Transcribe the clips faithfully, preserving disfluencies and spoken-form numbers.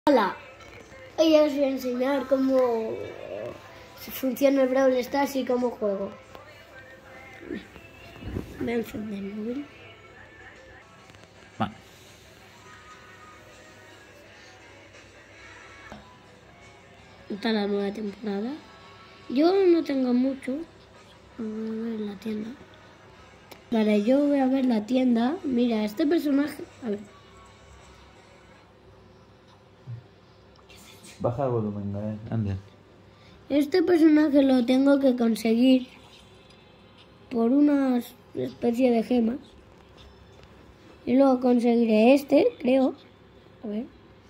Hola, hoy os voy a enseñar cómo funciona el Brawl Stars y cómo juego. Voy a encender el móvil. Va. Está la nueva temporada. Yo no tengo mucho. Voy a ver la tienda. Vale, yo voy a ver la tienda. Mira, este personaje... A ver. Baja el volumen, Gael. Anda. Este personaje lo tengo que conseguir por una especie de gemas. Y luego conseguiré este, creo. A ver.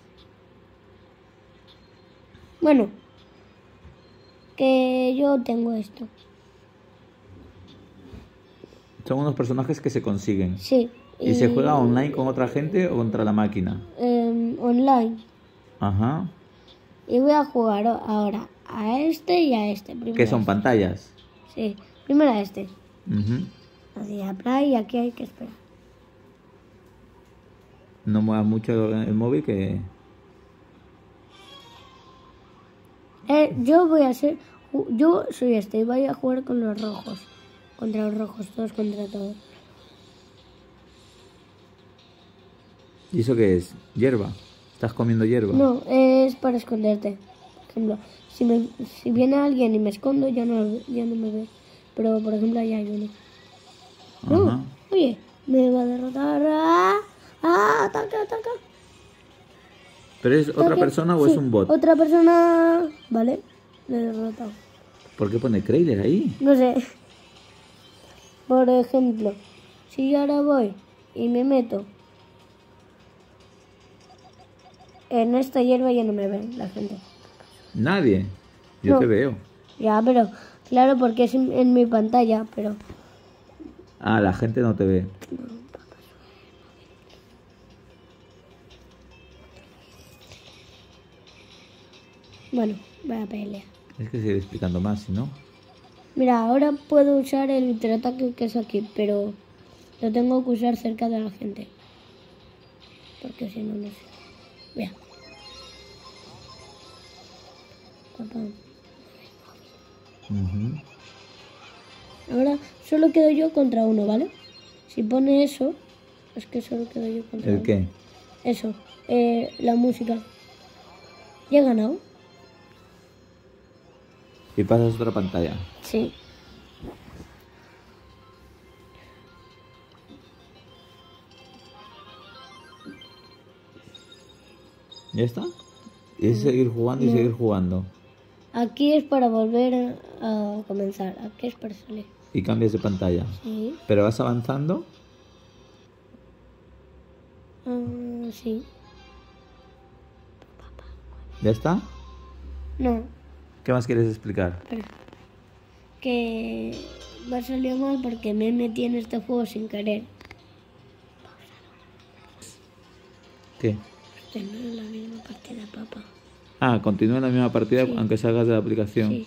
Bueno. Que yo tengo esto. Son unos personajes que se consiguen. Sí. ¿Y, ¿Y se juega online con otra gente o contra la máquina? Eh, online. Ajá. Y voy a jugar ahora a este y a este. ¿Qué son, este. pantallas? Sí. Primero a este. Uh-huh. Así, a play y aquí hay que esperar. No muevas mucho el móvil que... Eh, yo voy a ser... Yo soy este y voy a jugar con los rojos. Contra los rojos, todos contra todos. ¿Y eso qué es? ¿Hierba? ¿Estás comiendo hierba? No, es para esconderte. Por ejemplo, si, me, si viene alguien y me escondo, ya no, ya no me ve. Pero, por ejemplo, allá hay uno. No, Ajá. oye, me va a derrotar. ¡Ah! ¡Ah! ¡Ataca, ataca! ¿Pero es otra Ataque. persona o Sí, es un bot? Otra persona... Vale, le he derrotado. ¿Por qué pone Krayler ahí? No sé. Por ejemplo, si yo ahora voy y me meto en esta hierba, ya no me ven la gente. Nadie. Yo No. te veo. Ya, pero claro, porque es en, en mi pantalla, pero... Ah, la gente no te ve. Bueno, voy a pelear. Es que sigue explicando más, si no. Mira, ahora puedo usar el hiperataque que es aquí, pero lo tengo que usar cerca de la gente. Porque si no, no sé. Mira. Papá. Uh-huh. Ahora solo quedo yo contra uno, ¿vale? Si pone eso, es que solo quedo yo contra ¿El uno. qué? Eso, eh, la música. ¿Ya he ganado? Y pasas otra pantalla. Sí. ¿Ya está? Y es seguir jugando y No. seguir jugando. Aquí es para volver a, a comenzar. Aquí es para salir. Y cambias de pantalla. Sí. Pero vas avanzando. Ah, sí. ¿Ya está? No, ¿Qué más quieres explicar? espera. Que me ha salido mal porque me metí en este juego sin querer. ¿Qué? Tener la misma partida, papá. Ah, continúa en la misma partida Sí. aunque salgas de la aplicación. Sí.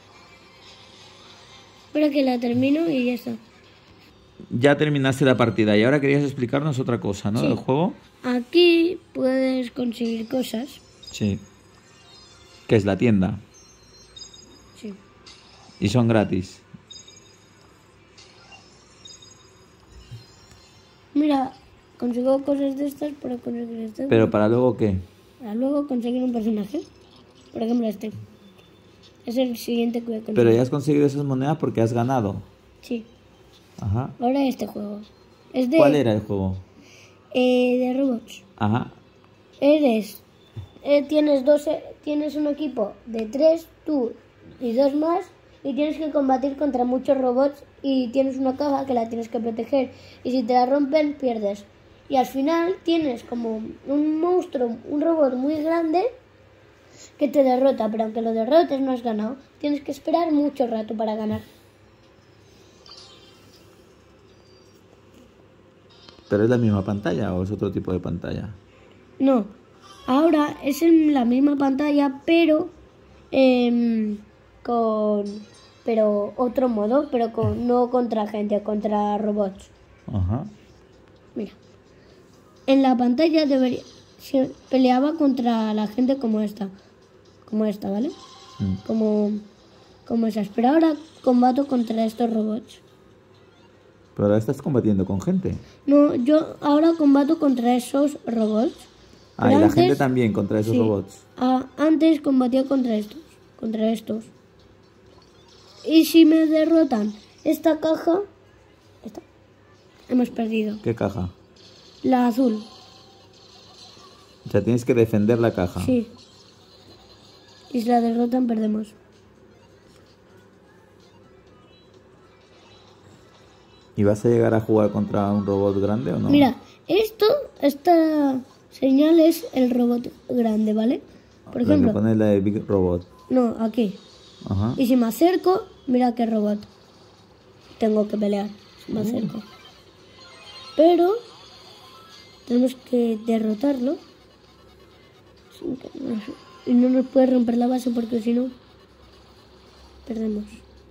Espera que la termino y ya está. Ya terminaste la partida y ahora querías explicarnos otra cosa, ¿no? Sí. Del juego. Aquí puedes conseguir cosas. Sí. Que es la tienda. Sí. Y son gratis. Mira, consigo cosas de estas para conseguir este. Pero para luego, ¿qué? Para luego conseguir un personaje. Por ejemplo, este. Es el siguiente que voy a conseguir. Pero ya has conseguido esas monedas porque has ganado. Sí. Ajá. Ahora este juego. Es de, ¿Cuál era el juego? eh, de robots. Ajá. Eres... eh, tienes dos... eh, tienes un equipo de tres, tú y dos más. Y tienes que combatir contra muchos robots. Y tienes una caja que la tienes que proteger. Y si te la rompen, pierdes. Y al final tienes como un monstruo, un robot muy grande que te derrota. Pero aunque lo derrotes no has ganado. Tienes que esperar mucho rato para ganar. ¿Pero es la misma pantalla o es otro tipo de pantalla? No, ahora es en la misma pantalla, pero eh, con, pero otro modo, pero con, no contra gente, contra robots. Ajá. Mira, en la pantalla debería, se peleaba contra la gente como esta. Como esta, ¿vale? Mm. Como, como esas. Pero ahora combato contra estos robots. Pero ahora estás combatiendo con gente. No, yo ahora combato contra esos robots. Ah, Pero y la antes- gente también contra esos sí, robots. ah, antes combatía contra estos. Contra estos. Y si me derrotan esta caja... Esta, hemos perdido. ¿Qué caja? La azul. O sea, tienes que defender la caja. Sí. Y si la derrotan, perdemos. ¿Y vas a llegar a jugar contra un robot grande o no? Mira, esto, esta señal es el robot grande, ¿vale? Por La que ejemplo, pones la de Big Robot. no, aquí. Ajá. Y si me acerco, mira qué robot. Tengo que pelear si me acerco. Pero tenemos que derrotarlo. Sin que nos- Y no nos puede romper la base porque si no, perdemos.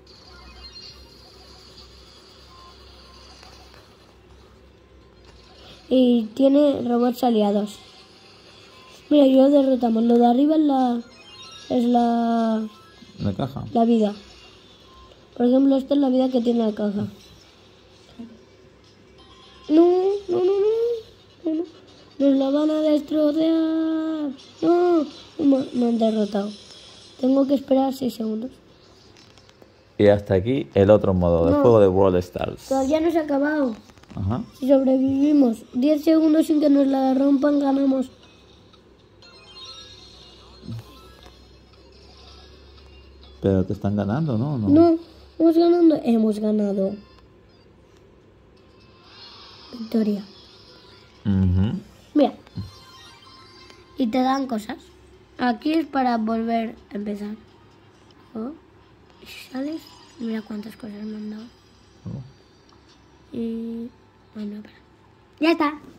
Y tiene robots aliados. Mira, yo lo derrotamos. Lo de arriba es la, es la, La caja. la vida. Por ejemplo, esta es la vida que tiene la caja. No, no, no, no. no, no. Nos la van a destrozar. No, me, me han derrotado. Tengo que esperar seis segundos. Y hasta aquí el otro modo de No. juego de World Stars. Todavía no se ha acabado. Ajá. Si sobrevivimos diez segundos sin que nos la rompan, ganamos. Pero te están ganando, ¿no? No. No, hemos ganado. Hemos ganado. Victoria. Ujú. Mira. Y te dan cosas. Aquí es para volver a empezar. Oh. Y si sales, mira cuántas cosas me han dado. Oh. Y... Bueno, espera. Ya está.